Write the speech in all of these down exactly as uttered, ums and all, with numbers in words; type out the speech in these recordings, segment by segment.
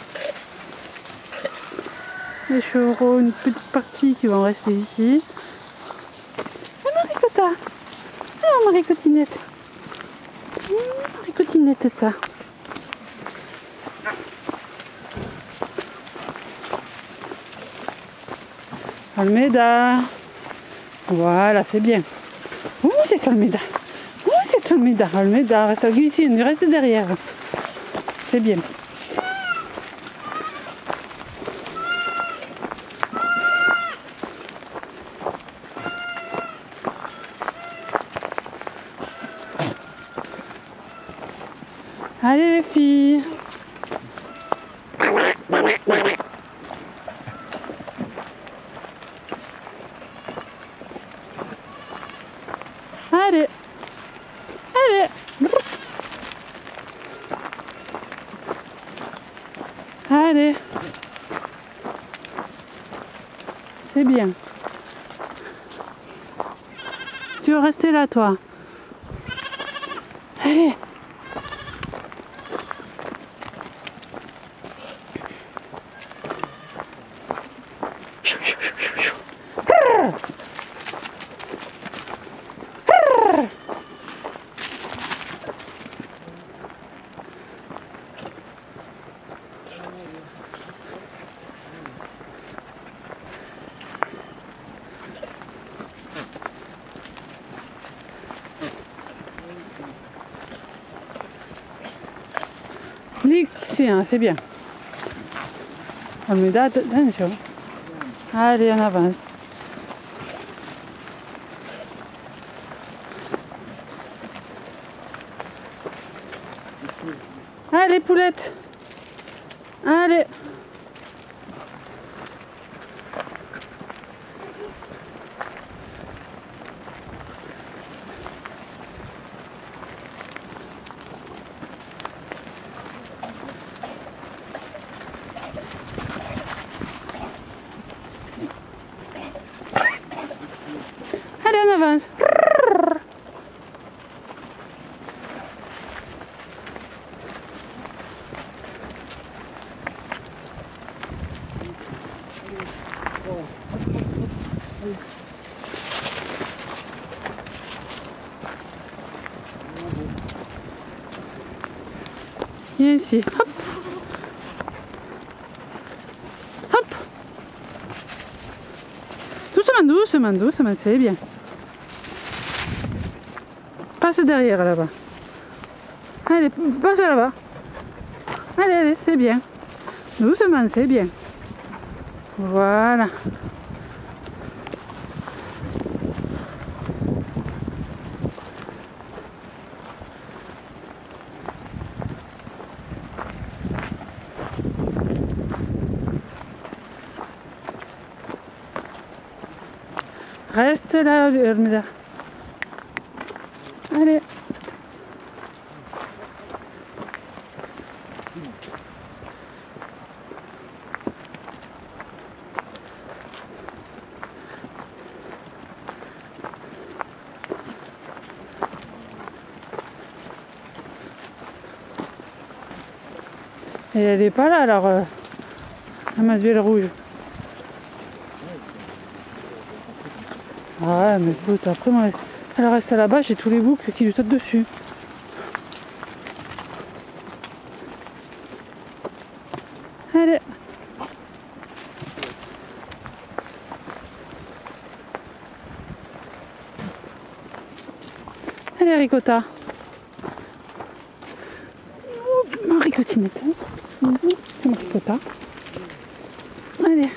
Les chevreaux, une petite partie qui vont rester ici. Ah, Marie-Cota! Ah, Marie-Cotinette! Mmh, Marie-Cotinette, ça! Almeida! Voilà, c'est bien. Oh, c'est Almeida! Oh, c'est Almeida! Almeida, reste ici, reste derrière. C'est bien. Allez les filles. Allez. Allez. Allez. C'est bien. Tu veux rester là toi? Allez. Lixien, c'est bien. Almeida, attention. Allez, on avance. Allez, poulette. Allez. Allez, on avance. Viens ici. Hop. Hop. Doucement, doucement, doucement, c'est bien. Passe derrière là-bas. Allez, passe là-bas. Allez, allez, c'est bien. Doucement, c'est bien. Voilà. Reste là, Almeida. Allez. Et elle n'est pas là alors, euh, la masbielle rouge. Ah mais écoute, après moi, elle reste là-bas, j'ai tous les boucles qui lui sautent dessus. Allez. Allez Ricotta. Marie-Cotinette. Ricotta. Allez.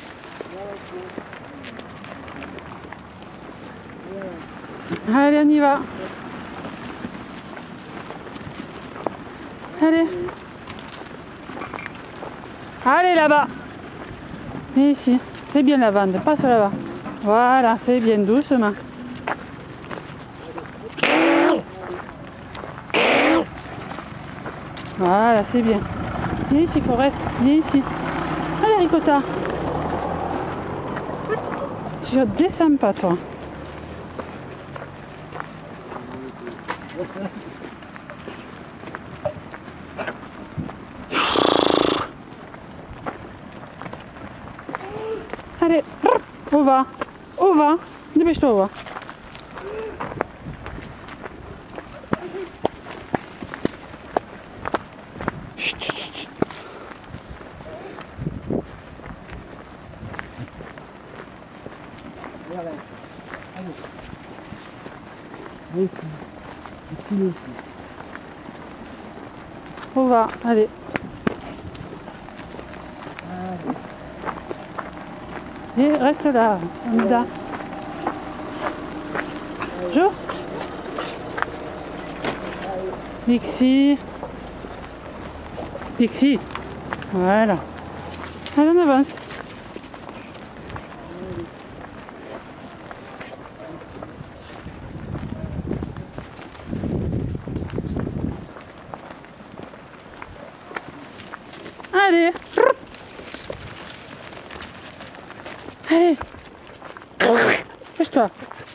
Allez, on y va. Allez. Allez là-bas. Et ici. C'est bien la bande. Passe là-bas. Voilà, c'est bien doucement. Voilà, c'est bien. Viens ici, Forest. Viens ici. Allez, Ricotta. Tu ne descends pas, toi. Allez, on va. On va. Dépêche-toi, on va. Chut, chut, chut. Voilà. Allez. Ici. Ici aussi. On va, allez. Et reste là, Hamida. Bonjour. Lixi. Lixi. Voilà. Allez, on avance. Allez. Allez. Pousse-toi.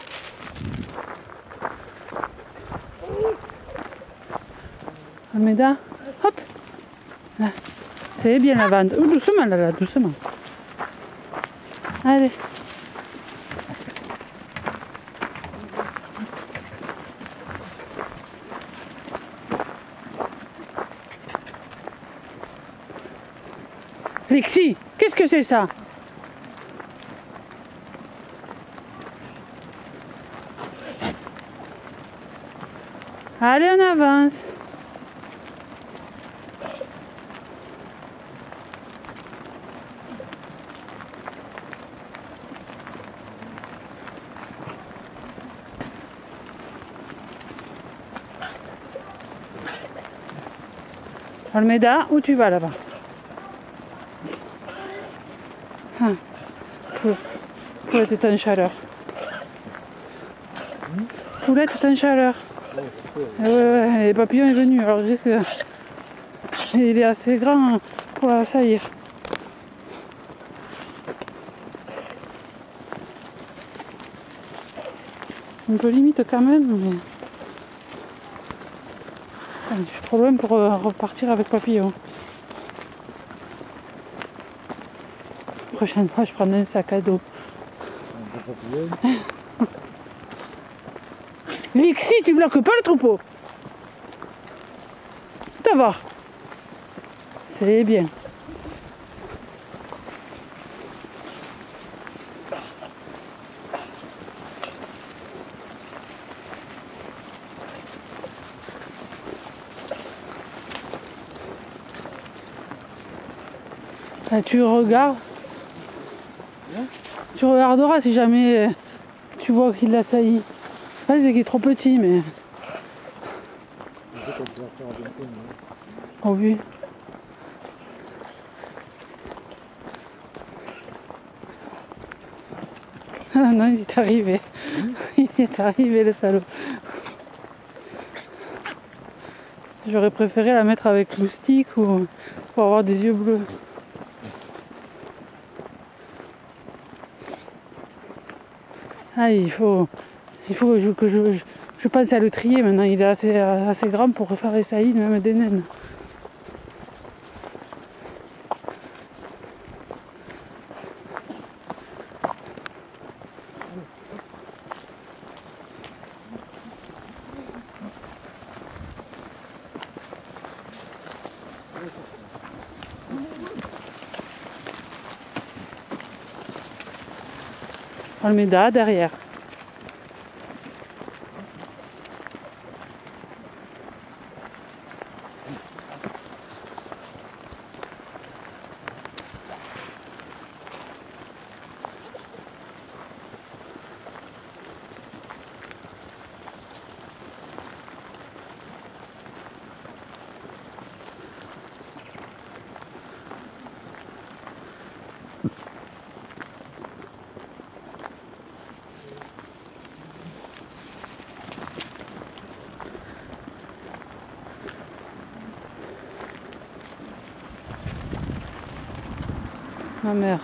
Hamida. Hop. Là. C'est bien la vanne. Oh, doucement là, là, doucement. Allez. Lexi, qu'est-ce que c'est ça? Allez, on avance. Almeida, où tu vas là-bas? Ah, Poulette est en chaleur. Poulette est en chaleur. Ouais, ouais, ouais, les papillons est venu, alors je risque. Il est assez grand pour l'assaillir. Un peu limite quand même, mais. J'ai problème pour euh, repartir avec papillon. La prochaine fois, je prendrai un sac à dos. Lixi, tu bloques pas le troupeau. Ça va. C'est bien. Ah, tu regardes. Tu regarderas si jamais tu vois qu'il l'assaillit. Ah, c'est qu'il est trop petit, mais. Oh oui. Ah non, il est arrivé. Il est arrivé, le salaud. J'aurais préféré la mettre avec loustic ou pour avoir des yeux bleus. Ah, il faut, il faut que, je, que je, je pense à le trier maintenant. Il est assez, assez grand pour faire les saillies, même des naines. Almeida derrière. Ma mère.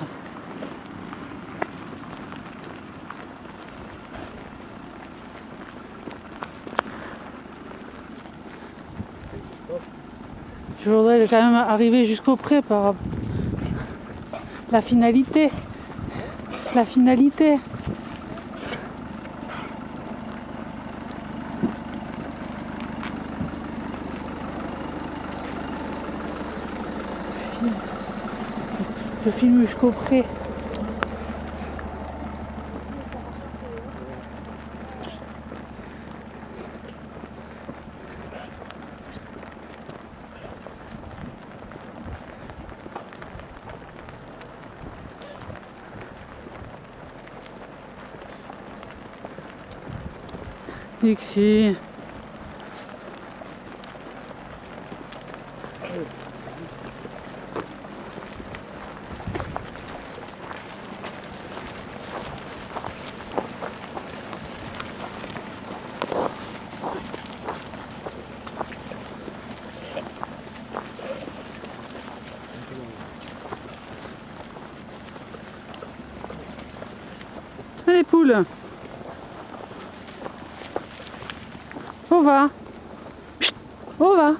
Je voudrais quand même arriver jusqu'au pré par la finalité. la finalité. Je filme jusqu'au pré. Dixie. Allez poules. On va. On va.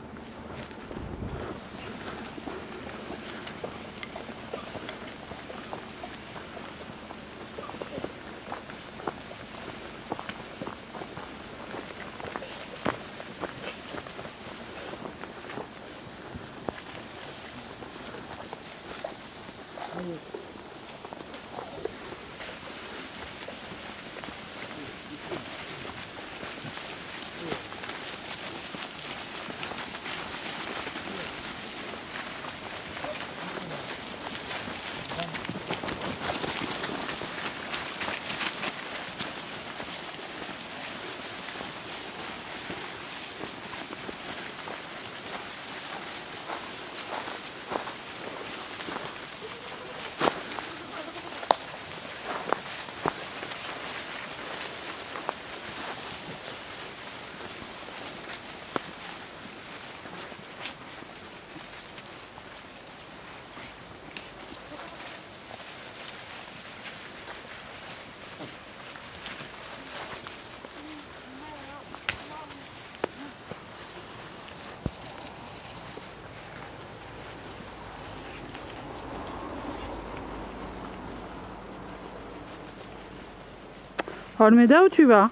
Olmeda, où tu vas?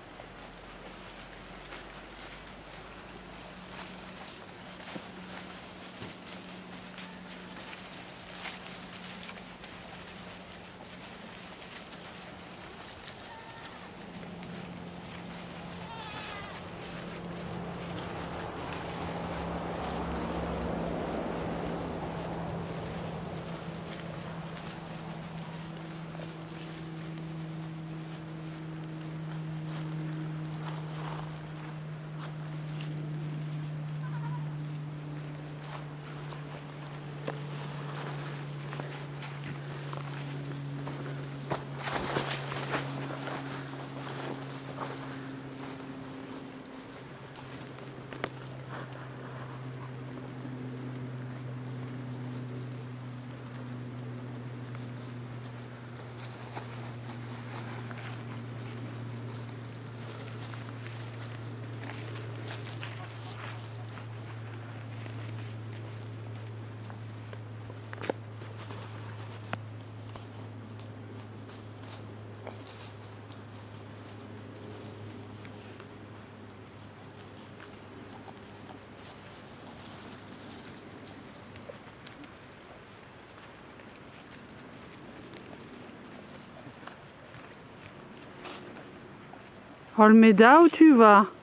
Olmeda, où tu vas?